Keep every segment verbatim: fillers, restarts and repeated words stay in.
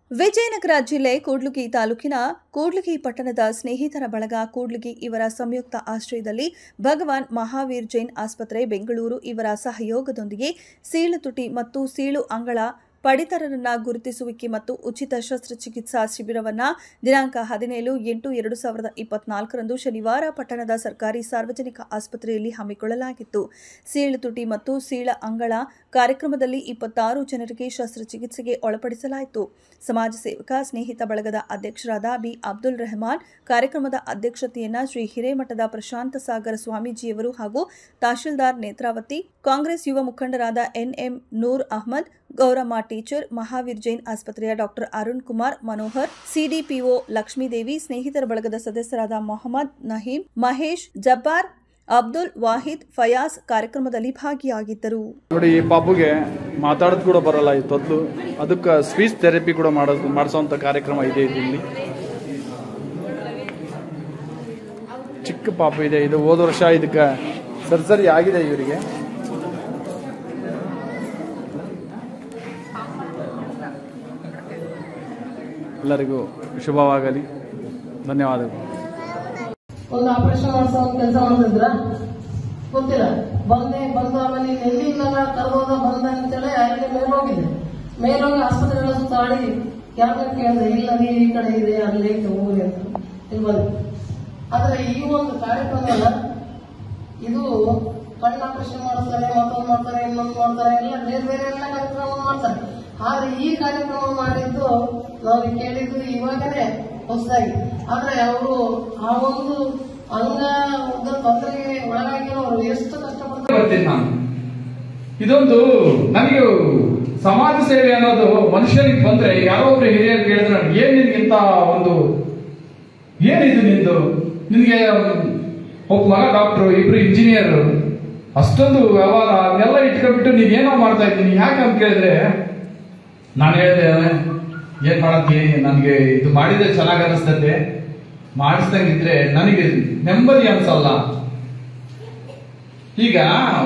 ವಿಜಯನಗರ ಜಿಲ್ಲೆ ಕೂಡ್ಲಿಗಿ ತಾಲೂಕಿನ ಕೂಡ್ಲಿಗಿ ಪಟ್ಟಣದ ಸ್ನೇಹಿತರ ಬಳಗ ಕೂಡ್ಲಿಗಿ ಇವರ ಸಂಯುಕ್ತ ಆಶ್ರಯದಲ್ಲಿ ಭಗವಾನ್ ಮಹಾವೀರ್ ಜೈನ್ ಆಸ್ಪತ್ರೆ ಬೆಂಗಳೂರು ಇವರ ಸಹಯೋಗದೊಂದಿಗೆ ಸೀಳು ತುಟಿ ಮತ್ತು ಸೀಳು ಅಂಗಳ ಪಡಿತರರನ್ನ ಗುರುತಿಸುವಿಕೆ ಮತ್ತು ಉಚಿತ ಶಸ್ತ್ರಚಿಕಿತ್ಸಾ ಶಿಬಿರವನ್ನು ದಿನಾಂಕ ಹದಿನೇಳು ಎಂಟು ಎರಡು ಸಾವಿರದ ಇಪ್ಪತ್ನಾಲ್ಕರಂದು ಶನಿವಾರ ಪಟ್ಟಣದ ಸರ್ಕಾರಿ ಸಾರ್ವಜನಿಕ ಆಸ್ಪತ್ರೆಯಲ್ಲಿ ಹಮ್ಮಿಕೊಳ್ಳಲಾಗಿತ್ತು. ಸೀಳು ತುಟಿ ಮತ್ತು ಸೀಳ ಅಂಗಳ ಕಾರ್ಯಕ್ರಮದಲ್ಲಿ ಇಪ್ಪತ್ತಾರು ಜನರಿಗೆ ಶಸ್ತ್ರಚಿಕಿತ್ಸೆಗೆ ಒಳಪಡಿಸಲಾಯಿತು. ಸಮಾಜ ಸೇವಕ ಸ್ನೇಹಿತ ಬಳಗದ ಅಧ್ಯಕ್ಷರಾದ ಬಿ ಅಬ್ದುಲ್ ರೆಹಮಾನ್, ಕಾರ್ಯಕ್ರಮದ ಅಧ್ಯಕ್ಷತೆಯನ್ನ ಶ್ರೀ ಹಿರೇಮಠದ ಪ್ರಶಾಂತ ಸಾಗರ ಸ್ವಾಮೀಜಿಯವರು ಹಾಗೂ ತಹಶೀಲ್ದಾರ್ ನೇತ್ರಾವತಿ, ಕಾಂಗ್ರೆಸ್ ಯುವ ಮುಖಂಡರಾದ ಎನ್ಎಂ ನೂರ್ ಅಹಮದ್, ಗೌರಮ್ಮ ಟೀಚರ್, ಮಹಾವೀರ್ ಜೈನ್ ಆಸ್ಪತ್ರೆಯ ಡಾಕ್ಟರ್ ಅರುಣ್ ಕುಮಾರ್ ಮನೋಹರ್, ಸಿಡಿಪಿಒ ಲಕ್ಷ್ಮೀದೇವಿ, ಸ್ನೇಹಿತರ ಬಳಗದ ಸದಸ್ಯರಾದ ಮೊಹಮ್ಮದ್ ನಹೀಂ, ಮಹೇಶ್, ಜಬ್ಬಾರ್, ಅಬ್ದುಲ್ ವಾಹಿದ್, ಫಯಾಜ್ ಕಾರ್ಯಕ್ರಮದಲ್ಲಿ ಭಾಗಿಯಾಗಿದ್ದರು. ನೋಡಿ, ಈ ಪಾಪುಗೆ ಮಾತಾಡೋದು ಕೂಡ ಬರಲ್ಲ, ಈ ತೊದ್ಲು, ಅದಕ್ಕೆ ಸ್ಪೀಚ್ ಥೆರಪಿ ಕೂಡ ಮಾಡೋದು ಮಾಡಿಸೋಂಥ ಕಾರ್ಯಕ್ರಮ ಇದೆ. ಇಲ್ಲಿ ಚಿಕ್ಕ ಪಾಪು ಇದೆ. ಇದು ಹೋದ ವರ್ಷ ಇದಕ್ಕೆ ಸರ್ಜರಿ ಆಗಿದೆ ಇವರಿಗೆ. ಎಲ್ಲರಿಗೂ ಶುಭವಾಗಲಿ. ಧನ್ಯವಾದಗಳು. ಒಂದು ಆಪರೇಷನ್ ಮಾಡಿಸೋ ಕೆಲಸ ಮಾಡ್ತಿದ್ರ ಗೊತ್ತಿಲ್ಲ. ಬಂದೆ ಬಂದು ಆಮೇಲೆ ಎಲ್ಲಿಂದ ಕರ್ಬೋದ ಬಂದ ಅಂತೇಳಿ ಅಲ್ಲಿ ಮೇಲೋಗಿದೆ. ಮೇಲೋಗಿ ಆಸ್ಪತ್ರೆಗಳ ಸುತ್ತಾಡಿ ಯಾಕೆ ಕೇಳಿದೆ, ಇಲ್ಲ ನೀವು ಈ ಕಡೆ ಇದೆ ಅಲ್ಲಿ ಹೋಗಿ ಅಂತ ಇಲ್ಲಿ ಬಂದೆ. ಆದ್ರೆ ಈ ಒಂದು ಕಾರ್ಯಕ್ರಮ ಇದು ಕಣ್ಣು ಆಪರೇಷನ್ ಮಾಡಿಸ್ತಾರೆ, ಮತ್ತೊಂದು ಮಾಡ್ತಾರೆ, ಇನ್ನೊಂದು ಮಾಡ್ತಾರೆ, ಎಲ್ಲ ಬೇರೆ ಬೇರೆ ಎಲ್ಲ ಕಾರ್ಯಕ್ರಮ ಮಾಡ್ತಾರೆ. ಆದ್ರೆ ಈ ಕಾರ್ಯಕ್ರಮ ಮಾಡಿದ್ದು ನಾವು ಕೇಳಿದ್ದು ಇವಾಗನೇ ಹೊಸದಾಗಿ. ಆದ್ರೆ ಅವರು ಆ ಒಂದು ಅಂಗ ಉದ್ದ ತೊಂದರೆಗೆ ಒಳಗಾಗಿ ಅವರು ಎಷ್ಟು ಕಷ್ಟಪಡ್ತಾರೆ. ನಾನು ಇದೊಂದು ನನಗೆ ಸಮಾಜ ಸೇವೆ ಅನ್ನೋದು ಮನುಷ್ಯನಿಗೆ ಬಂದ್ರೆ ಯಾರೋ ಒಬ್ರು ಹಿರಿಯರು ಕೇಳಿದ್ರೆ ಏನ್ ನಿನ್ಗಿಂತ ಒಂದು ಏನಿದು ನಿಂದು, ನಿನ್ಗೆ ಒಬ್ಬ ಮಗ ಡಾಕ್ಟ್ರು, ಇಬ್ರು ಇಂಜಿನಿಯರ್, ಅಷ್ಟೊಂದು ವ್ಯವಹಾರ ಅದನ್ನೆಲ್ಲ ಇಟ್ಕೊಂಡ್ಬಿಟ್ಟು ನೀವೇನೋ ಮಾಡ್ತಾ ಇದ್ದೀನಿ ಯಾಕೆ ಅಂತ ಕೇಳಿದ್ರೆ ನಾನು ಹೇಳಿದೆ, ಏನ್ ಮಾಡತ್ತೀನಿ, ನನಗೆ ಇದು ಮಾಡಿದ್ರೆ ಚೆನ್ನಾಗಿ ಅನಿಸ್ತದೆ, ಮಾಡಿಸ್ದಂಗಿದ್ರೆ ನನಗೆ ನೆಮ್ಮದಿ ಅನ್ಸಲ್ಲ. ಈಗ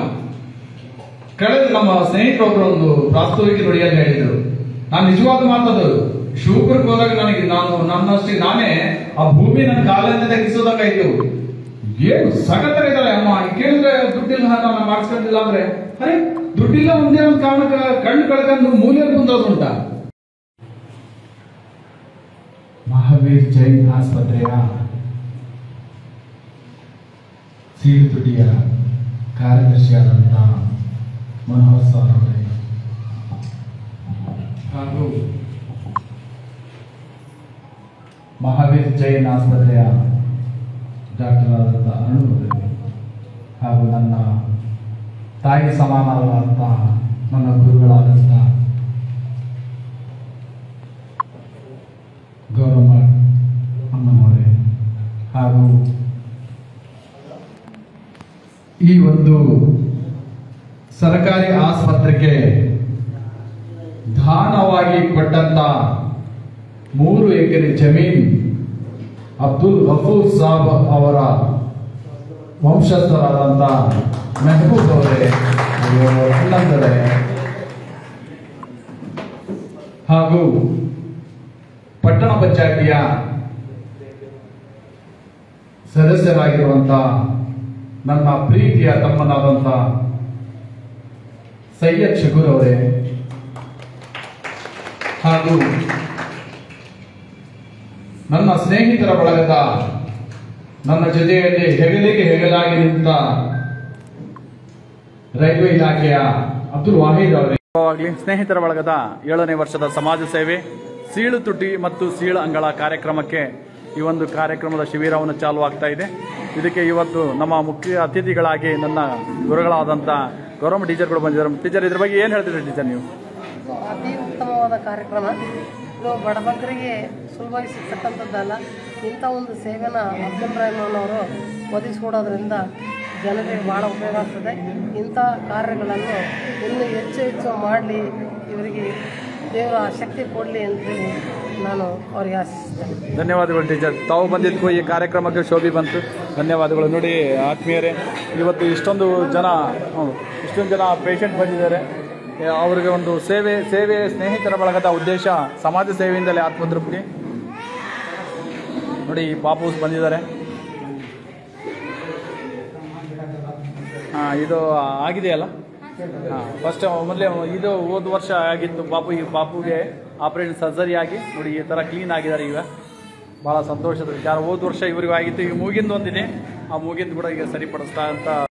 ಕಳೆದ ನಮ್ಮ ಸ್ನೇಹಿತರೊಬ್ಬರು ಒಂದು ಪ್ರಾಸ್ತಾವಿಕ ನುಡಿಯಲ್ಲಿ ಹೇಳಿದ್ರು, ನಾನು ನಿಜವಾದ ಮಾತದು, ಶಿವಪುರಕ್ಕೆ ಹೋದಾಗ ನನಗೆ ನಾನು ನನ್ನಷ್ಟಿಗೆ ನಾನೇ ಆ ಭೂಮಿ ನನ್ನ ಕಾಲದಿಂದ ತೆಗಿಸೋದಂಗಾಯ್ತು. ಏನು ಸಗತ್ತಾಗಿದ್ದಾಳೆ ಅಮ್ಮ, ಕೇಳಿದ್ರೆ ದುಡ್ಡಿಲ್ಲ, ನಾನು ಮಾಡಿಸ್ಕೊಂಡಿಲ್ಲ ಅಂದ್ರೆ, ಅರೆ ದುಡ್ಡಿಲ್ಲ ಒಂದೇ ಒಂದು ಕಾರಣಕ್ಕೆ ಕಣ್ಣು ಕಳ್ಕೊಂಡು ಮೂಲೆಯಲ್ಲಿ ಕುಂದೋದುಂಟ. ಮಹಾವೀರ್ ಜೈನ್ ಆಸ್ಪತ್ರೆಯ ಸೀಳು ತುಟಿಯ ಕಾರ್ಯದರ್ಶಿಯಾದಂಥ ಮನೋಹರ್ ಸರ್ ಅವರೇ ಹಾಗೂ ಮಹಾವೀರ್ ಜೈನ್ ಆಸ್ಪತ್ರೆಯ ಡಾಕ್ಟರ್ ಆದಂಥ ಅರುಣ್ ಅವರೇ ಹಾಗೂ ನನ್ನ ತಾಯಿ ಸಮಾನವಾದಂಥ ನನ್ನ ಗುರುಗಳಾದಂಥ ಗೌರಮ್ಮ ಅಮ್ಮನವರೇ ಹಾಗೂ ಈ ಒಂದು ಸರ್ಕಾರಿ ಆಸ್ಪತ್ರೆಗೆ ದಾನವಾಗಿ ಕೊಟ್ಟಂತ ಮೂರು ಎಕರೆ ಜಮೀನ್ ಅಬ್ದುಲ್ ಗಫೂರ್ ಸಾಬ್ ಅವರ ವಂಶಸ್ಥರಾದಂಥ ಮೆಹಬೂಬ್ ಅವರೇ, ಅಣ್ಣಂದರೆ ಹಾಗೂ ಪಟ್ಟಣ ಪಂಚಾಯಿತಿಯ ಸದಸ್ಯರಾಗಿರುವಂತ ನನ್ನ ಪ್ರೀತಿಯ ತಮ್ಮನಾದಂಥ ಸೈಯದ್ ಶಕೂರ್ ಅವರೇ ಹಾಗೂ ನನ್ನ ಸ್ನೇಹಿತರ ಬಳಗದ ನನ್ನ ಜೊತೆಯಲ್ಲಿ ಹೆಗಲಿಗೆ ಹೆಗಲಾಗಿ ನಿಂತ ರೈಲ್ವೆ ಇಲಾಖೆಯ ಅಬ್ದುಲ್ ವಾಹಿದ್ ಅವರೇ. ಸ್ನೇಹಿತರ ಬಳಗದ ಏಳನೇ ವರ್ಷದ ಸಮಾಜ ಸೇವೆ ಸೀಳು ತುಟಿ ಮತ್ತು ಸೀಳು ಅಂಗಳ ಕಾರ್ಯಕ್ರಮಕ್ಕೆ ಈ ಒಂದು ಕಾರ್ಯಕ್ರಮದ ಶಿಬಿರವನ್ನು ಚಾಲು ಆಗ್ತಾ ಇದೆ. ಇದಕ್ಕೆ ಇವತ್ತು ನಮ್ಮ ಮುಖ್ಯ ಅತಿಥಿಗಳಾಗಿ ನನ್ನ ಗುರುಗಳಾದಂಥ ಗೌರಮ್ಮ ಟೀಚರ್ಗಳು ಬಂದಿದ್ದಾರೆ. ಟೀಚರ್, ಇದ್ರ ಬಗ್ಗೆ ಏನು ಹೇಳ್ತಿದ್ರಿ ಟೀಚರ್ ನೀವು? ಅತಿ ಉತ್ತಮವಾದ ಕಾರ್ಯಕ್ರಮ ಇದು. ಬಡಬಗ್ಗರಿಗೆ ಸುಲಭವಾಗಿ ಸಿಗ್ತಕ್ಕಂಥದ್ದಲ್ಲ. ಇಂಥ ಒಂದು ಸೇವೆನ ಅಬ್ದುಲ್ ರೆಹಮಾನ್ ಅವರು ಒದಗಿಸಿಕೊಡೋದ್ರಿಂದ ಜನರಿಗೆ ಭಾಳ ಉಪಯೋಗ ಆಗ್ತದೆ. ಇಂಥ ಕಾರ್ಯಗಳನ್ನು ಇನ್ನೂ ಹೆಚ್ಚು ಹೆಚ್ಚು ಮಾಡಲಿ, ಇವರಿಗೆ ದೇವರ ಶಕ್ತಿ ಕೊಡಲಿ ಅಂತೇಳಿ ನಾನು ಅವರಿಗೆ ಆಶಿಸ್ತೇನೆ. ಧನ್ಯವಾದಗಳು ಟೀಚರ್. ತಾವು ಬಂದಿದ್ದಕ್ಕೂ ಈ ಕಾರ್ಯಕ್ರಮಕ್ಕೆ ಶೋಭೆ ಬಂತು. ಧನ್ಯವಾದಗಳು. ನೋಡಿ ಆತ್ಮೀಯರೇ, ಇವತ್ತು ಇಷ್ಟೊಂದು ಜನ ಇಷ್ಟೊಂದು ಜನ ಪೇಷಂಟ್ ಬಂದಿದ್ದಾರೆ. ಅವರಿಗೆ ಒಂದು ಸೇವೆ ಸೇವೆ ಸ್ನೇಹಿತರ ಬಳಗದ ಉದ್ದೇಶ ಸಮಾಜ ಸೇವೆಯಿಂದಲೇ ಆತ್ಮತೃಪ್ತಿ. ನೋಡಿ ಈ ಪಾಪೂಸ್ ಬಂದಿದ್ದಾರೆ. ಹಾಂ, ಇದು ಆಗಿದೆಯಲ್ಲ. ಹಾಂ, ಫಸ್ಟ್ ಮೊದಲೇ ಇದು ಹೋದ ವರ್ಷ ಆಗಿತ್ತು ಪಾಪು. ಈ ಪಾಪುಗೆ ಆಪರೇಷನ್ ಸರ್ಜರಿ ಆಗಿ ನೋಡಿ ಈ ಥರ ಕ್ಲೀನ್ ಆಗಿದ್ದಾರೆ. ಈಗ ಭಾಳ ಸಂತೋಷದ ವಿಚಾರ. ಹೋದ ವರ್ಷ ಇವರಿಗೂ ಆಗಿತ್ತು. ಈಗ ಮೂಗಿಂದ ಒಂದಿದೆ, ಆ ಮೂಗಿಂದ ಕೂಡ ಈಗ ಸರಿಪಡಿಸ್ತಾ ಅಂತ